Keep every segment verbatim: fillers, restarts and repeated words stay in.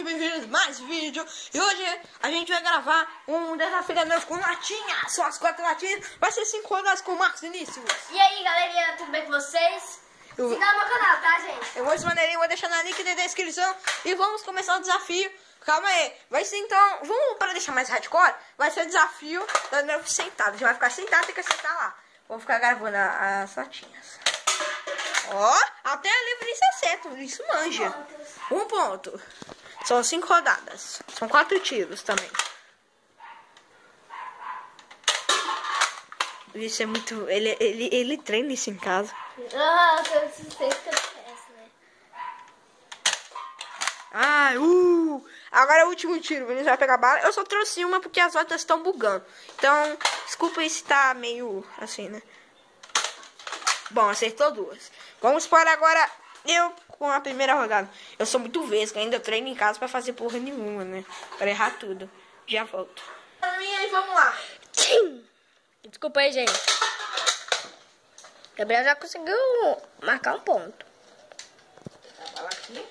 Bem-vindos a mais um vídeo. E hoje a gente vai gravar um desafio da noite com latinhas. São as quatro latinhas. Vai ser cinco rodadas com o Marcos Vinícius. E aí, galerinha, tudo bem com vocês? Eu... Siga no meu canal, tá, gente? Eu vou de maneirinho, vou deixar na link da descrição. E vamos começar o desafio. Calma aí. Vai ser então, vamos para deixar mais hardcore. Vai ser o desafio da noite sentada. A gente vai ficar sentado, tem que sentar lá. Vamos ficar gravando a, as latinhas. Ó, até a livre isso acerta, isso manja. Um ponto. São cinco rodadas. São quatro tiros também. Isso é muito... Ele, ele, ele treina isso em casa. Ah, vocês que acontece, né? Ai, uh! Agora é o último tiro. O Vinícius vai pegar a bala. Eu só trouxe uma porque as outras estão bugando. Então, desculpa aí se tá meio assim, né? Bom, acertou duas. Vamos para agora eu com a primeira rodada. Eu sou muito vesgo, ainda treino em casa pra fazer porra nenhuma, né? Pra errar tudo. Já volto. E aí, vamos lá. Tchim! Desculpa aí, gente. Gabriel já conseguiu marcar um ponto. A bala aqui.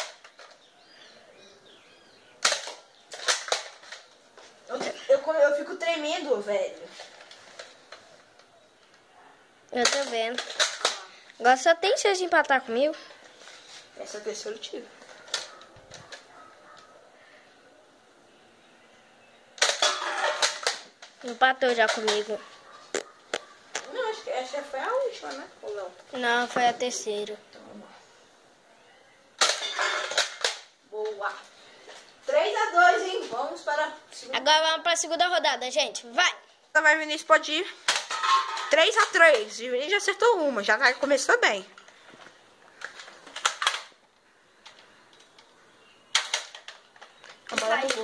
Eu, eu, eu fico tremendo, velho. Eu tô vendo. Agora só tem chance de empatar comigo. Esse é o terceiro tiro. Empatou já comigo. Não, acho que essa foi a última, né? Ou não? Não, foi a terceira. Então vamos lá. Boa. três a dois, hein? Vamos para a segunda. Agora vamos pra segunda rodada, gente. Vai! Vai, Vinícius, pode ir. três a três. E o Vinícius já acertou uma. Já tá, começou bem. A bola bugou.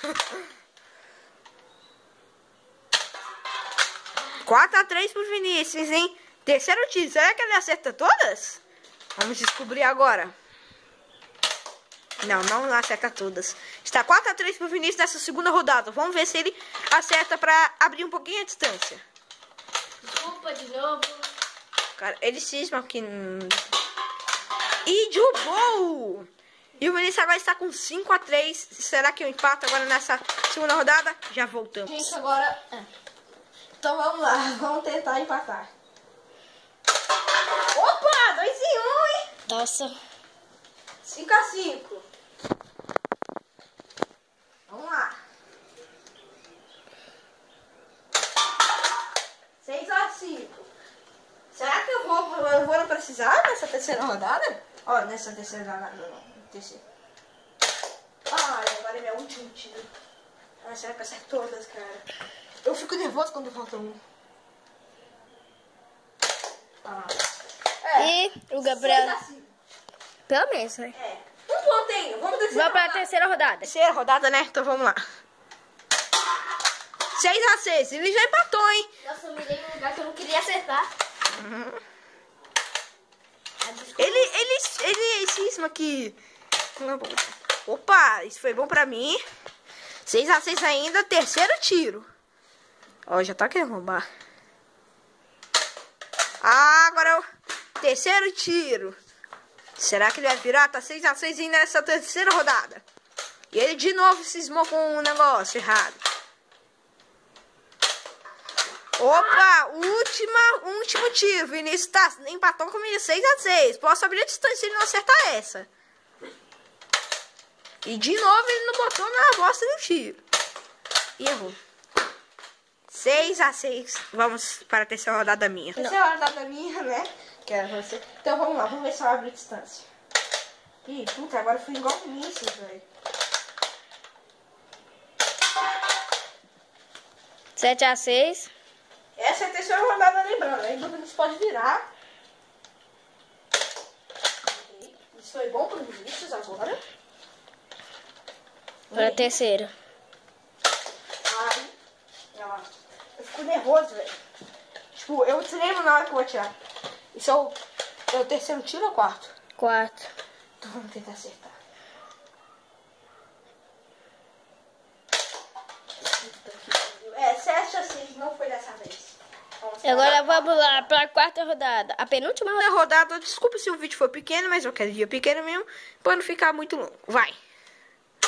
quatro a três pro Vinícius, hein? Terceiro tiro. Será que ele acerta todas? Vamos descobrir agora. Não, não acerta todas. Está quatro a três pro Vinícius nessa segunda rodada. Vamos ver se ele acerta pra abrir um pouquinho a distância. Desculpa de novo. Cara, ele cisma que... E derrubou! E o Vinícius agora está com cinco a três. Será que eu empato agora nessa segunda rodada? Já voltamos. Gente, agora... Então vamos lá. Vamos tentar empatar. Opa! dois em um, hein? Nossa. cinco a cinco. Vamos lá. seis a cinco. Será que eu vou, eu vou não precisar nessa terceira rodada? Ó, oh, nessa terceira rodada, não. Terceira. Ai, agora é meu último tiro. Ah, será que eu acerto todas, cara? Eu fico nervoso quando falta um. Ah. É. E o Gabriel... seis a cinco. Pelo menos, né? É. Um pontinho. Vamos descer. Vamos pra terceira rodada. Terceira rodada, né? Então vamos lá. seis a seis. Ele já empatou, hein? Nossa, eu me dei um lugar que eu não queria acertar. Uhum. Ele, ele, ele cisma que... Opa, isso foi bom pra mim. seis a seis ainda, terceiro tiro. Ó, já tá querendo roubar. Ah, agora é o terceiro tiro. Será que ele vai virar? Tá seis a seis ainda nessa terceira rodada. E ele de novo cismou com um negócio errado. Opa, última, último tiro. Vinícius tá, empatou comigo seis a seis. Posso abrir a distância se ele não acertar essa. E de novo ele não botou na bosta do tiro. E errou. seis a seis. Vamos para a terceira rodada minha. Não. Terceira rodada minha, né? Que era você. Então vamos lá, vamos ver se eu abro a distância. Ih, puta, agora eu fui igual o Vinícius, velho. sete a seis. Essa é a terceira rodada, lembrando. Aí o Vinícius pode virar. Isso foi bom pro Vinícius agora. Para a terceira. Ai, ó, eu fico nervoso, velho. Tipo, eu tremo na hora que eu vou atirar. Isso é o, é o terceiro tiro ou o quarto? Quarto. Então vamos tentar acertar. É, sete a seis, não foi dessa vez. Agora vamos lá para a quarta rodada. A penúltima rodada. Na rodada, desculpa se o vídeo for pequeno, mas eu quero dia pequeno mesmo, para não ficar muito longo. Vai.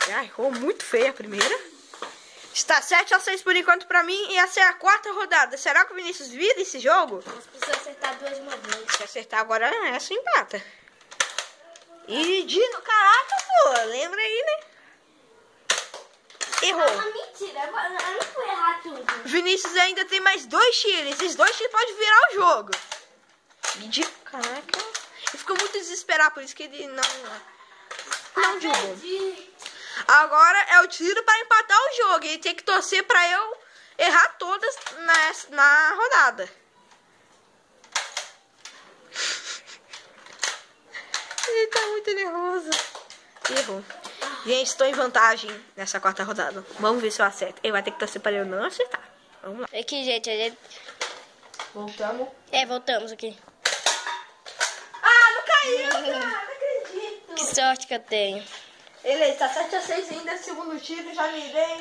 Ah, errou muito feia a primeira. Está sete a seis por enquanto pra mim. E essa é a quarta rodada. Será que o Vinícius vira esse jogo? Mas precisa acertar duas de uma vez. Se acertar agora, essa empata. E Dino, caraca, pô. Lembra aí, né? Errou. Ah, mentira. Eu não vou errar tudo. Vinícius ainda tem mais dois tiros. Esses dois tiros podem virar o jogo. E de... Caraca. Ele ficou muito desesperado, por isso que ele não... Não derrubou. Agora é o tiro para empatar o jogo. Ele tem que torcer para eu errar todas na, na rodada. Ele tá muito nervoso. Errou. Gente, estou em vantagem nessa quarta rodada. Vamos ver se eu acerto. Ele vai ter que torcer para eu não acertar. Vamos lá. Aqui, gente, a gente... Voltamos. É, voltamos aqui. Ah, não caiu, cara. Não acredito. Que sorte que eu tenho. Beleza, tá sete a seis ainda. Segundo tiro, já mirei.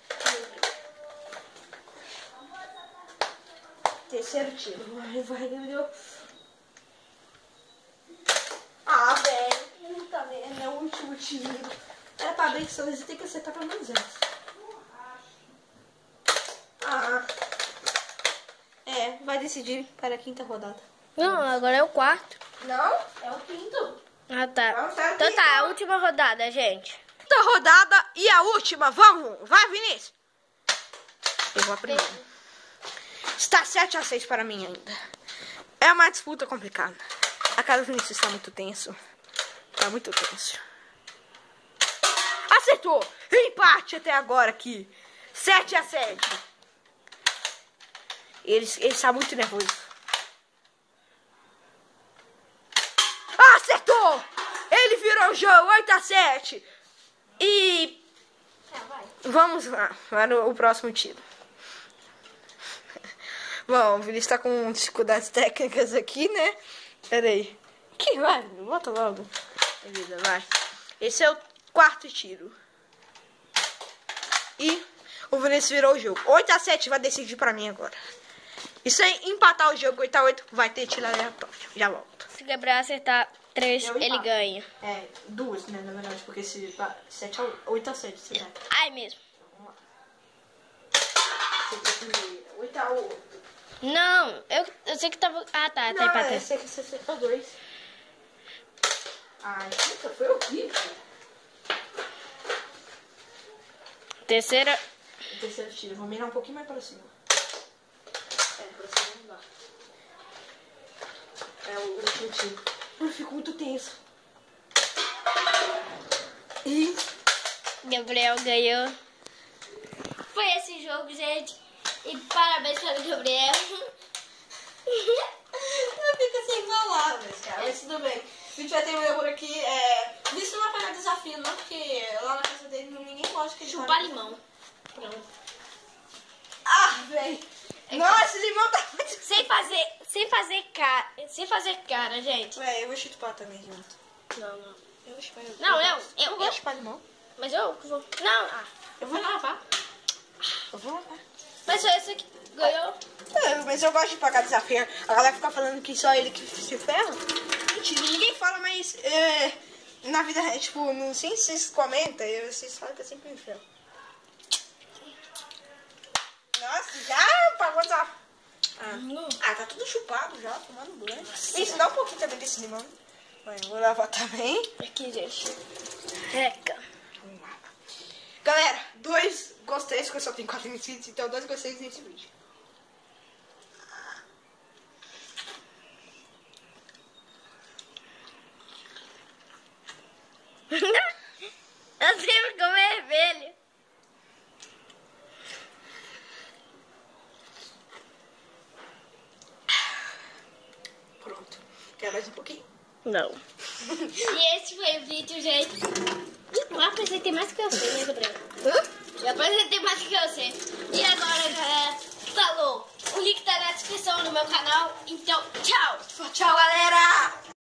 Terceiro tiro. Vai, vai, meu Deus. Ah, velho. Tá vendo? É o último tiro. Era pra ver que só você tem que acertar pelo menos essa. Ah. É, vai decidir para a quinta rodada. Não, agora é o quarto. Não, é o quinto. Ah, tá. Não, tá Então aqui, tá, a ó. última rodada, gente. Quinta rodada e a última. Vamos, vai, Vinícius. Eu vou a primeira. Está sete a seis para mim ainda. É uma disputa complicada. A cara do Vinícius está muito tenso. Está muito tenso. Acertou. Empate até agora aqui. sete a sete. Ele, ele está muito nervoso. Acertou! Ele virou o jogo. oito a sete. E... vamos lá para o próximo tiro. Bom, o Vinícius está com dificuldades técnicas aqui, né? Pera aí. Que vai, bota logo. Beleza, vai. Esse é o quarto tiro. E o Vinícius virou o jogo. oito a sete vai decidir pra mim agora. E se empatar o jogo oito a oito, vai ter tiro aleatório. Já volto. Se Gabriel acertar três, Eu ele empato. ganha. É, duas, né, na verdade, porque se sete a oito a sete, você vai. Ai, mesmo. Vamos lá. oito a oito. Não, eu, eu sei que tava... Ah, tá, tá Não, empatando. é, você acertou dois. Ai, puta, foi horrível. Terceira... O terceiro tiro, vou mirar um pouquinho mais pra cima. É, pra cima não dá. É o último tiro. Eu fico muito tenso. E... Gabriel ganhou. Foi esse jogo, gente. E parabéns para o Gabriel. Eu fico sem palavras, cara. Mas tudo bem. A gente vai terminar por aqui. É... Isso não vai pegar desafio, não, porque lá na casa dele ninguém gosta que ele Chupar fale. limão. Pronto. Ah, velho. Nossa, esse limão tá muito... Sem fazer, sem fazer cara, sem fazer cara, gente. Véi, eu vou chupar também junto. Não, não. Eu vou chupar. Não, eu, gosto. eu, eu eu. gosto de chupar limão. Mas eu vou. Não, ah, Eu vou lavar. Eu vou lavar. mas foi esse que ganhou. É, mas eu gosto de pagar desafio. A galera fica falando que só ele que se ferra. Mentira, ninguém fala, mas é, na vida, é, tipo, não sei se vocês comentam, eu- vocês falam que eu sempre me ferro. Nossa, já pagou desafio. Ah. ah, tá tudo chupado já, tomando banho. Isso, dá um pouquinho também desse limão. Vai, eu vou lavar também. Aqui, gente. Reca. Vamos lá. Galera, dois gostei, porque eu só tenho quatro inscritos, então dois gostei nesse vídeo. Eu sempre como vermelho. Pronto. Quer mais um pouquinho? Não. E esse foi o vídeo, gente. Eu apresentei mais que você, né, Gabriel? Hã? Eu apresentei mais que você. E agora, galera, falou. O link tá na descrição do meu canal. Então, tchau. Tchau, galera!